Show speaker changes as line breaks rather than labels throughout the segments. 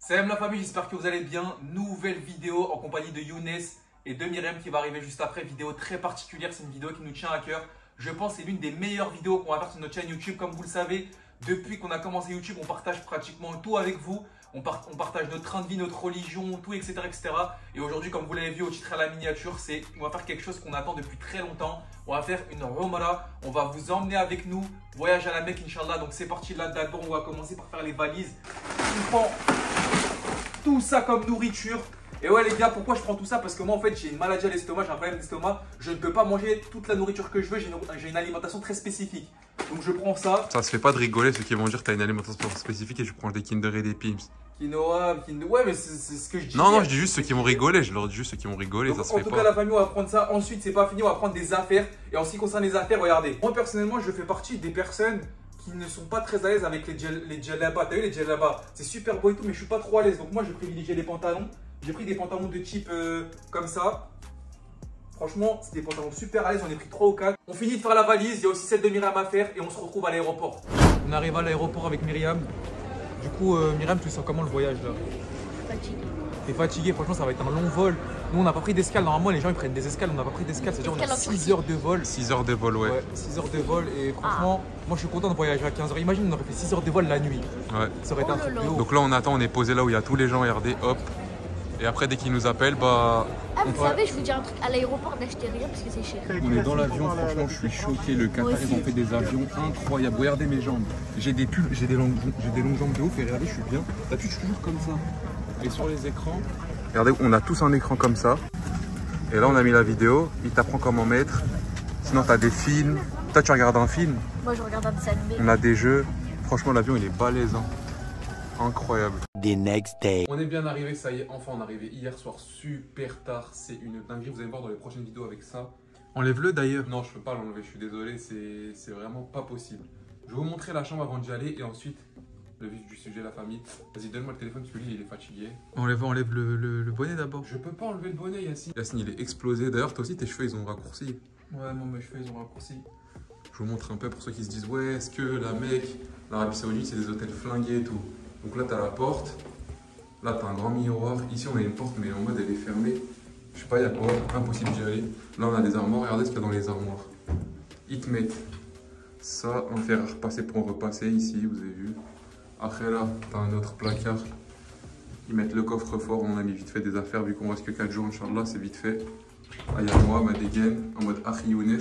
Salam la famille, j'espère que vous allez bien. Nouvelle vidéo en compagnie de Younes et de Myriam qui va arriver juste après. Vidéo très particulière, c'est une vidéo qui nous tient à cœur. Je pense que c'est l'une des meilleures vidéos qu'on va faire sur notre chaîne YouTube. Comme vous le savez, depuis qu'on a commencé YouTube, on partage pratiquement tout avec vous. On partage notre train de vie, notre religion, tout, etc. etc. Et aujourd'hui, comme vous l'avez vu au titre à la miniature, on va faire quelque chose qu'on attend depuis très longtemps. On va faire une Umrah. On va vous emmener avec nous. Voyage à la Mecque, Inch'Allah. Donc c'est parti là. D'abord, on va commencer par faire les valises. On prend tout ça comme nourriture. Et ouais les gars, pourquoi je prends tout ça? Parce que moi en fait j'ai une maladie à l'estomac, j'ai un problème d'estomac. Je ne peux pas manger toute la nourriture que je veux, j'ai une alimentation très spécifique. Donc je prends ça.
Ça se fait pas de rigoler ceux qui vont dire que tu as une alimentation spécifique et je prends des Kinder et des Pim's.
Quinoa, ouais mais c'est ce que je dis.
Non, je dis juste ceux qui vont rigoler, je leur dis juste ceux qui vont rigoler,
donc,
ça se fait pas.
En tout cas la famille on va prendre ça, ensuite c'est pas fini, on va prendre des affaires. Et en ce qui concerne les affaires, regardez. Moi personnellement je fais partie des personnes qui ne sont pas très à l'aise avec les djellabas. T'as vu les djellabas? C'est super beau et tout mais je suis pas trop à l'aise. Donc moi je privilégie les pantalons. J'ai pris des pantalons de type comme ça. Franchement, c'est des pantalons super à l'aise. On est pris 3 ou 4. On finit de faire la valise. Il y a aussi celle de Myriam à faire. Et on se retrouve à l'aéroport. On arrive à l'aéroport avec Myriam. Du coup, Myriam, tu sens comment le voyage là?
Fatigué.
T'es fatigué. Franchement, ça va être un long vol. Nous, on n'a pas pris d'escale. Normalement, les gens ils prennent des escales. On n'a pas pris d'escale. C'est-à-dire on a 6 heures de vol.
6 heures de vol, ouais.
6 heures de vol. Et franchement, moi, je suis content de voyager à 15 heures. Imagine, on aurait fait 6 heures de vol la nuit.
Ouais.
Ça aurait été un truc de ouf.
Donc là, on attend. On est posé là où il y a tous les gens. Regardez, hop. Et après, dès qu'ils nous appellent, bah.
Ah, vous savez, je vous dis un truc, à l'aéroport, n'achetez rien parce que c'est cher.
On est dans l'avion, franchement, je suis choqué. Le Qatar, ils ont fait des avions incroyables. Regardez mes jambes. J'ai des pulls, j'ai des longues jambes de ouf. Et regardez, je suis bien. T'as vu, je suis toujours comme ça. Et sur les écrans.
Regardez, on a tous un écran comme ça. Et là, on a mis la vidéo. Il t'apprend comment mettre. Sinon, t'as des films. Toi, tu regardes un film.
Moi, je regarde un dessin animé.
On a des jeux. Franchement, l'avion, il est balèze. Hein. Incroyable.
The next day.
On est bien arrivé, ça y est, enfin on est arrivé hier soir super tard, c'est une dinguerie, vous allez voir dans les prochaines vidéos avec ça.
Enlève-le d'ailleurs.
Non, je peux pas l'enlever, je suis désolé, c'est vraiment pas possible. Je vais vous montrer la chambre avant d'y aller et ensuite le vif du sujet, la famille. Vas-y, donne-moi le téléphone, parce que lui il est fatigué.
Enlève le bonnet d'abord.
Je peux pas enlever le bonnet, Yacine.
Yacine, il est explosé. D'ailleurs, toi aussi, tes cheveux, ils ont raccourci.
Ouais, moi mes cheveux ils ont raccourci.
Je vous montre un peu pour ceux qui se disent, ouais, est-ce que la Mecque, l'Arabie Saoudite, c'est des hôtels flingués et tout. Donc là, tu as la porte. Là, tu as un grand miroir. Ici, on a une porte, mais en mode, elle est fermée. Je sais pas, il y a quoi. Impossible d'y aller. Là, on a des armoires. Regardez ce qu'il y a dans les armoires. Ils te mettent ça, un fer à repasser pour en repasser ici, vous avez vu. Après, là, tu as un autre placard. Ils mettent le coffre-fort. On a mis vite fait des affaires, vu qu'on reste que 4 jours, Inch'Allah, c'est vite fait. Là, il y a moi, ma dégaine, en mode Akhi Younes.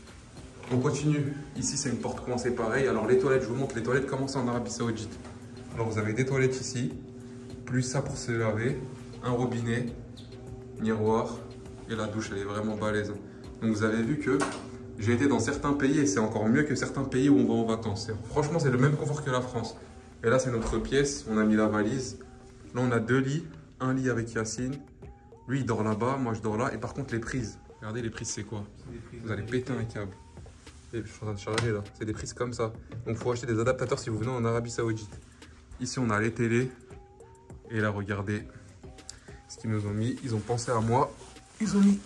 On continue. Ici, c'est une porte coincée pareil. Alors, les toilettes, je vous montre les toilettes, comment c'est en Arabie Saoudite. Alors vous avez des toilettes ici, plus ça pour se laver, un robinet, miroir et la douche elle est vraiment balèze. Donc vous avez vu que j'ai été dans certains pays et c'est encore mieux que certains pays où on va en vacances. Franchement c'est le même confort que la France. Et là c'est notre pièce, on a mis la valise. Là on a 2 lits, un lit avec Yacine. Lui il dort là-bas, moi je dors là. Et par contre les prises, regardez les prises c'est quoi? Vous allez péter un câble. Et je suis en train de charger là, c'est des prises comme ça. Donc il faut acheter des adaptateurs si vous venez en Arabie Saoudite. Ici, on a les télés. Et là, regardez ce qu'ils nous ont mis. Ils ont pensé à moi. Ils ont mis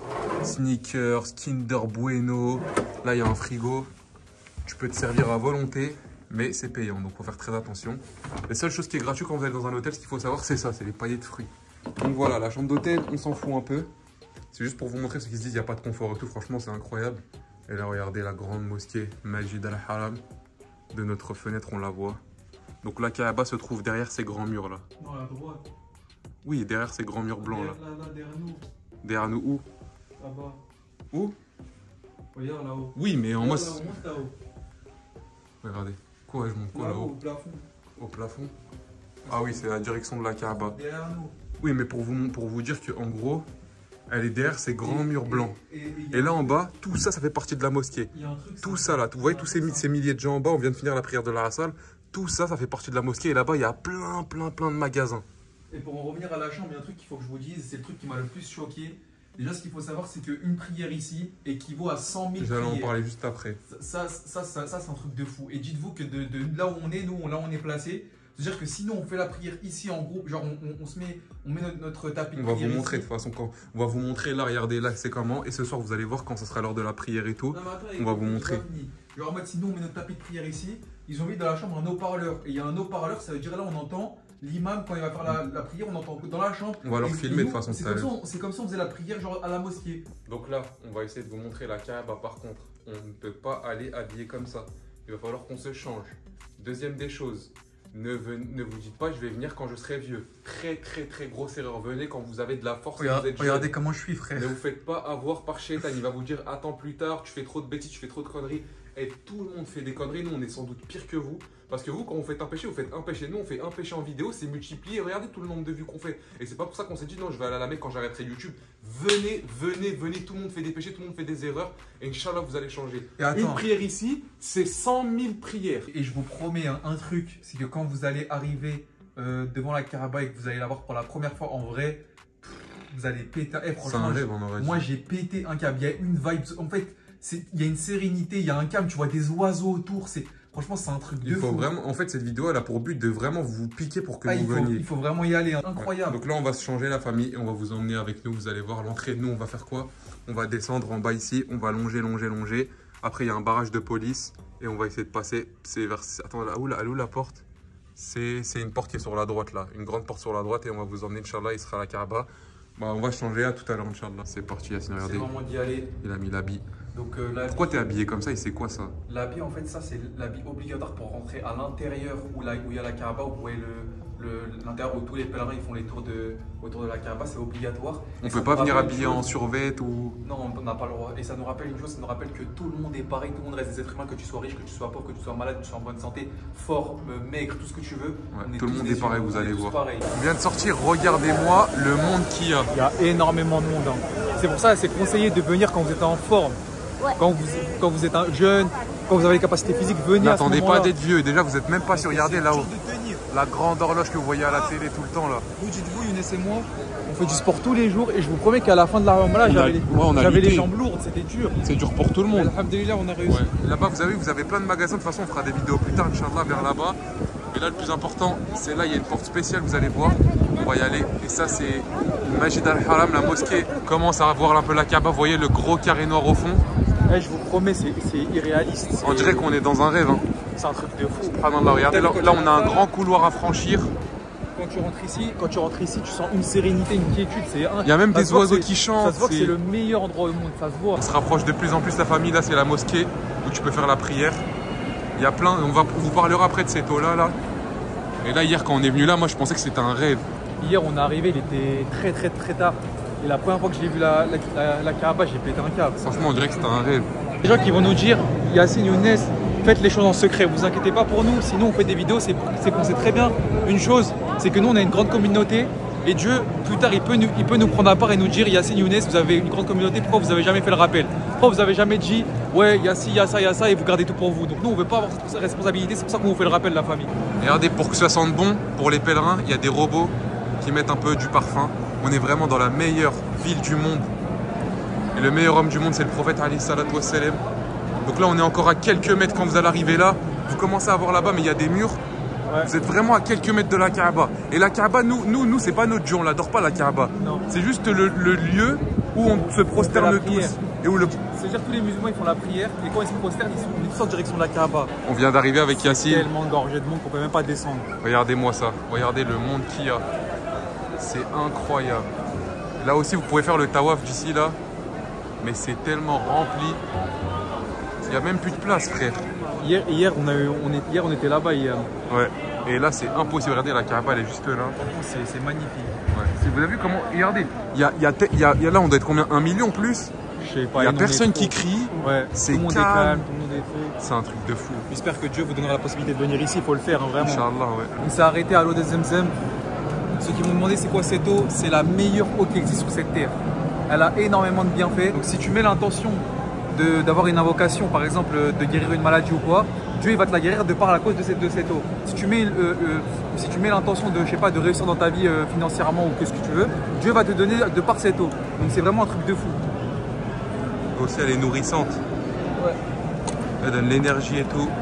sneakers, Kinder Bueno. Là, il y a un frigo. Tu peux te servir à volonté, mais c'est payant. Donc, il faut faire très attention. La seule chose qui est gratuite quand vous allez dans un hôtel, ce qu'il faut savoir, c'est ça. C'est les paillettes de fruits. Donc, voilà, la chambre d'hôtel, on s'en fout un peu. C'est juste pour vous montrer ceux qui se disent qu'il n'y a pas de confort et tout. Franchement, c'est incroyable. Et là, regardez la grande mosquée Majid al-Haram. De notre fenêtre, on la voit. Donc la Kaaba se trouve derrière ces grands murs là.
Non, à droite.
Oui, derrière ces grands murs blancs là.
Là, derrière nous.
Derrière nous où?
Là-bas.
Où?
Regarde là-haut.
Oui, mais en mode...
On monte là-haut.
Regardez. Quoi, je monte quoi
Là-haut,
là-haut?
au plafond.
Au plafond? Ah oui, c'est la direction de la Kaaba.
Derrière nous.
Oui, mais pour vous dire qu'en gros, elle est derrière ces grands murs blancs. Et là en bas, tout ça, ça fait partie de la mosquée. Tout ça là, vous voyez tous ces milliers de gens en bas, on vient de finir la prière de la salle. Tout ça, ça fait partie de la mosquée. Et là-bas, il y a plein de magasins.
Et pour en revenir à la chambre, il y a un truc qu'il faut que je vous dise, c'est le truc qui m'a le plus choqué. Déjà, ce qu'il faut savoir, c'est qu'une prière ici équivaut à 100 000 prières.
J'allais en parler juste après.
Ça c'est un truc de fou. Et dites-vous que de là où on est, nous, là où on est placé, c'est-à-dire que sinon on fait la prière ici en groupe, genre on met notre tapis de
prière. On va vous montrer
ici.
De toute façon, on va vous montrer là, regardez là c'est comment. Et ce soir vous allez voir quand ce sera l'heure de la prière et tout.
Non, attends,
on va vous montrer.
Genre en mode sinon on met notre tapis de prière ici, ils ont mis dans la chambre un haut-parleur. Et il y a un haut-parleur, ça veut dire là on entend l'imam, quand il va faire la prière, on entend dans la chambre.
On va leur filmer de façon
sérieuse. C'est comme si on faisait la prière genre à la mosquée.
Donc là, on va essayer de vous montrer la Kaaba. Par contre, on ne peut pas aller habillé comme ça. Il va falloir qu'on se change. Deuxième des choses, ne vous dites pas je vais venir quand je serai vieux. Très grosse erreur. Venez quand vous avez de la force.
Regardez comment je suis, frère.
Ne vous faites pas avoir par Shaitan. Il va vous dire attends plus tard, tu fais trop de bêtises, tu fais trop de conneries. Et tout le monde fait des conneries. Nous, on est sans doute pire que vous. Parce que vous, quand vous faites un péché, vous faites un péché. Nous, on fait un péché en vidéo, c'est multiplié. Regardez tout le nombre de vues qu'on fait. Et c'est pas pour ça qu'on s'est dit non, je vais aller à la Mecque quand j'arrêterai YouTube. Venez. Tout le monde fait des péchés, tout le monde fait des erreurs. Et Inch'Allah, vous allez changer. Une prière ici, c'est 100 000 prières.
Et je vous promets un truc, c'est que quand vous allez arriver devant la Kaaba et que vous allez la voir pour la première fois en vrai, vous allez péter. Franchement,
un rêve, on aurait dit.
Moi, j'ai pété un câble. Il y a une vibe. En fait, il y a une sérénité, il y a un calme. Tu vois des oiseaux autour. Franchement, c'est un truc de fou.
Vraiment, en fait, cette vidéo, elle a pour but de vraiment vous piquer pour que vous veniez.
Il faut vraiment y aller. Incroyable.
Donc là, on va se changer la famille et on va vous emmener avec nous. Vous allez voir l'entrée. Nous, on va faire quoi? On va descendre en bas ici. On va longer. Après, il y a un barrage de police et on va essayer de passer. C'est vers. Attends, là où la porte? C'est une porte qui est sur la droite là. Une grande porte sur la droite et on va vous emmener. Inch'Allah, il sera à la Kaaba. Bah, on va changer à tout à l'heure, Inch'Allah. C'est parti, Yassine. Regardez.
C'est le moment d'y aller.
Il a mis l'habit.
Donc,
pourquoi t'es habillé comme ça et c'est quoi ça?
L'habit, en fait, ça c'est l'habit obligatoire pour rentrer à l'intérieur où il y a la Kaaba, où vous voyez l'intérieur où tous les pèlerins ils font les tours autour de la Kaaba, c'est obligatoire.
On peut pas venir habillé en survêt ou...
Non, on n'a pas le droit. Et ça nous rappelle une chose, ça nous rappelle que tout le monde est pareil, tout le monde reste des êtres humains, que tu sois riche, que tu sois pauvre, que tu sois malade, que tu sois en bonne santé, fort, maigre, tout ce que tu veux.
Ouais, tout le monde est pareil, vous allez voir. On vient de sortir, regardez-moi le monde qu'il y a.
Il y a énormément de monde. C'est pour ça que c'est conseillé de venir quand vous êtes en forme.
Ouais.
Quand vous êtes un jeune, quand vous avez les capacités physiques, venez.
N'attendez pas d'être vieux. Déjà, vous n'êtes même pas sûr. Regardez là-haut. La grande horloge que vous voyez à la télé tout le temps là.
Vous dites-vous, Younes et moi, on fait du sport tous les jours et je vous promets qu'à la fin de la Ramadan, j'avais les jambes lourdes, c'était dur.
C'est dur pour tout le monde.
Alhamdulillah, on a réussi.
Ouais. Là-bas, vous avez plein de magasins. De toute façon, on fera des vidéos plus tard, Inch'Allah, vers là-bas. Mais là, le plus important, c'est là, il y a une porte spéciale, vous allez voir. On va y aller. Et ça, c'est Masjid al-Haram, la mosquée. Commence à voir un peu la Kaaba. Vous voyez le gros carré noir au fond.
Je vous promets, c'est irréaliste.
On dirait qu'on est dans un rêve. Hein.
C'est un truc de fou.
Regardez, là, on a un grand couloir à franchir.
Quand tu rentres ici, tu sens une sérénité, une quiétude.
Il y a même des oiseaux qui chantent.
Ça se voit que c'est le meilleur endroit au monde, ça se voit.
On se rapproche de plus en plus de la famille. Là, c'est la mosquée où tu peux faire la prière. Il y a plein, on vous parlera après de cette eau-là. Là. Et là, hier, quand on est venu là, moi, je pensais que c'était un rêve.
Hier, on est arrivé, il était très tard. Et la première fois que j'ai vu la Kaaba, j'ai pété un câble.
Franchement, on dirait que c'était un rêve.
Les gens qui vont nous dire, Yassine, Younes, faites les choses en secret, vous inquiétez pas pour nous. Sinon, on fait des vidéos, c'est qu'on sait très bien une chose, c'est que nous, on a une grande communauté. Et Dieu, plus tard, il peut nous prendre à part et nous dire, Yassine, Younes, vous avez une grande communauté, pourquoi vous n'avez jamais fait le rappel? Pourquoi vous n'avez jamais dit, ouais, il y a ci, il y a ça, et vous gardez tout pour vous? Donc nous, on ne veut pas avoir cette responsabilité, c'est pour ça qu'on vous fait le rappel, la famille.
Et regardez, pour que ça sente bon, pour les pèlerins, il y a des robots qui mettent un peu du parfum. On est vraiment dans la meilleure ville du monde. Et le meilleur homme du monde, c'est le prophète alayhi salatu wassalam. Donc là, on est encore à quelques mètres quand vous allez arriver là. Vous commencez à voir là-bas, mais il y a des murs. Ouais. Vous êtes vraiment à quelques mètres de la Kaaba. Et la Kaaba, nous c'est pas notre Dieu, on l'adore pas la Kaaba. C'est juste le lieu où on se prosterne tous. Et où
c'est-à-dire tous les musulmans ils font la prière et quand ils se prosternent, ils sont tous en direction de la Kaaba.
On vient d'arriver avec Yassine.
Tellement gorgé de monde qu'on peut même pas descendre.
Regardez-moi ça. Regardez le monde qu'il y a. C'est incroyable. Là aussi, vous pouvez faire le tawaf d'ici là. Mais c'est tellement rempli. Il n'y a même plus de place, frère.
Hier, on était là-bas hier.
Ouais. Et là, c'est impossible. Regardez, la Kaaba, elle est juste là.
C'est magnifique.
Ouais. Vous avez vu comment... Regardez, il y a là, on doit être combien? 1 million plus?
Je sais pas.
Il n'y a personne qui crie.
Ouais.
C'est calme.
Tout le monde est fou.
C'est un truc de fou.
J'espère que Dieu vous donnera la possibilité de venir ici. Il faut le faire, hein, vraiment.
Inch'Allah, ouais.
On s'est arrêté à l'eau de Zemzem. Ceux qui m'ont demandé c'est quoi cette eau, c'est la meilleure eau qui existe sur cette terre. Elle a énormément de bienfaits. Donc si tu mets l'intention d'avoir une invocation, par exemple de guérir une maladie ou quoi, Dieu il va te la guérir de par la cause de cette eau. Si tu mets l'intention de, je sais pas, de réussir dans ta vie financièrement ou que ce que tu veux, Dieu va te donner de par cette eau. Donc c'est vraiment un truc de fou.
Aussi elle est nourrissante.
Ouais.
Elle donne l'énergie et tout.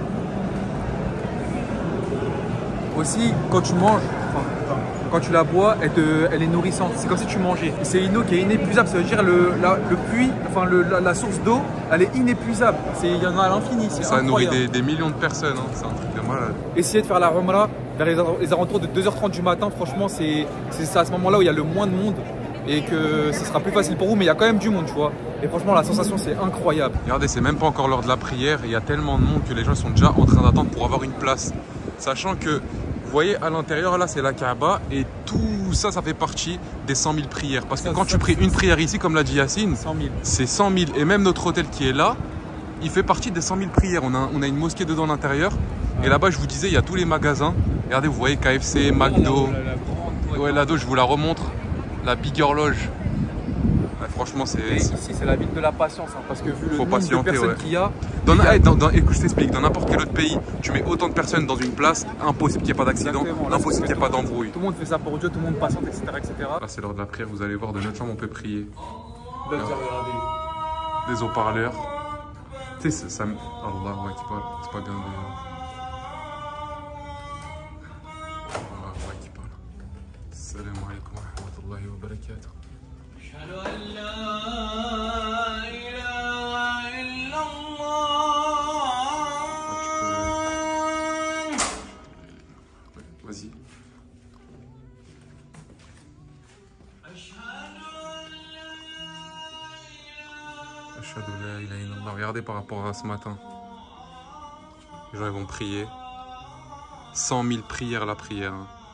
Aussi quand tu manges, quand tu la bois, elle est nourrissante. C'est comme si tu mangeais. C'est une eau qui est inépuisable. Ça veut dire le puits, enfin la source d'eau, elle est inépuisable. Il y en a à l'infini.
Ça nourrit des millions de personnes. Hein. C'est un truc de malade.
Essayez de faire la Umrah vers les alentours de 2h30 du matin, franchement, c'est à ce moment-là où il y a le moins de monde et que ce sera plus facile pour vous, mais il y a quand même du monde, tu vois. Et franchement, la sensation, c'est incroyable.
Regardez, c'est même pas encore l'heure de la prière. Il y a tellement de monde que les gens sont déjà en train d'attendre pour avoir une place. Sachant que, vous voyez, à l'intérieur, là, c'est la Kaaba et tout ça, ça fait partie des 100 000 prières. Parce que quand tu pries une prière ici, comme l'a dit Yacine, c'est 100 000. Et même notre hôtel qui est là, il fait partie des 100 000 prières. On a une mosquée dedans à l'intérieur. Et là-bas, je vous disais, il y a tous les magasins. Regardez, vous voyez KFC, McDo. Ouais, là-dos, je vous la remontre. La Big Horloge. Ouais, franchement,
ici, c'est la ville de la patience, hein, parce que vu le nombre de personnes qu'il y a...
Écoute, je t'explique, dans n'importe quel autre pays, tu mets autant de personnes dans une place, impossible qu'il n'y ait pas d'accident, impossible qu'il n'y ait pas d'embrouille.
Tout le monde fait ça pour Dieu, tout le monde patiente, etc.
Là, c'est l'heure de la prière, vous allez voir, de notre chambre, on peut prier.
Regardez.
Des haut-parleurs. Tu sais, ça... Allah, ouais, c'est pas bien de... Salam alaikum wa rahmatullahi wa barakatuh. Vas-y. Ashhadu la ilaha illallah. Regardez par rapport à ce matin. Les gens ils vont prier. 100 000 prières la prière.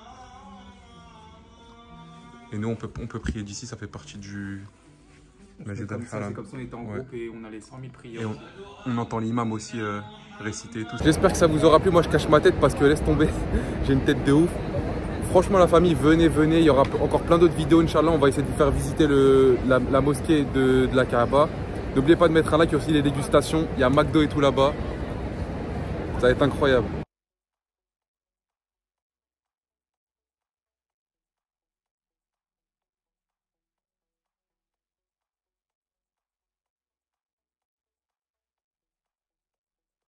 Et nous, on peut prier d'ici, ça fait partie du Masjid al-Haram.
C'est comme ça, on était en groupe et on a les 100 000 prières.
Et on entend l'imam aussi réciter et tout.
J'espère que ça vous aura plu. Moi, je cache ma tête parce que laisse tomber, j'ai une tête de ouf. Franchement, la famille, venez. Il y aura encore plein d'autres vidéos, Inch'Allah. On va essayer de vous faire visiter la mosquée de la Kaaba. N'oubliez pas de mettre un like, il y a aussi les dégustations. Il y a McDo et tout là-bas. Ça va être incroyable.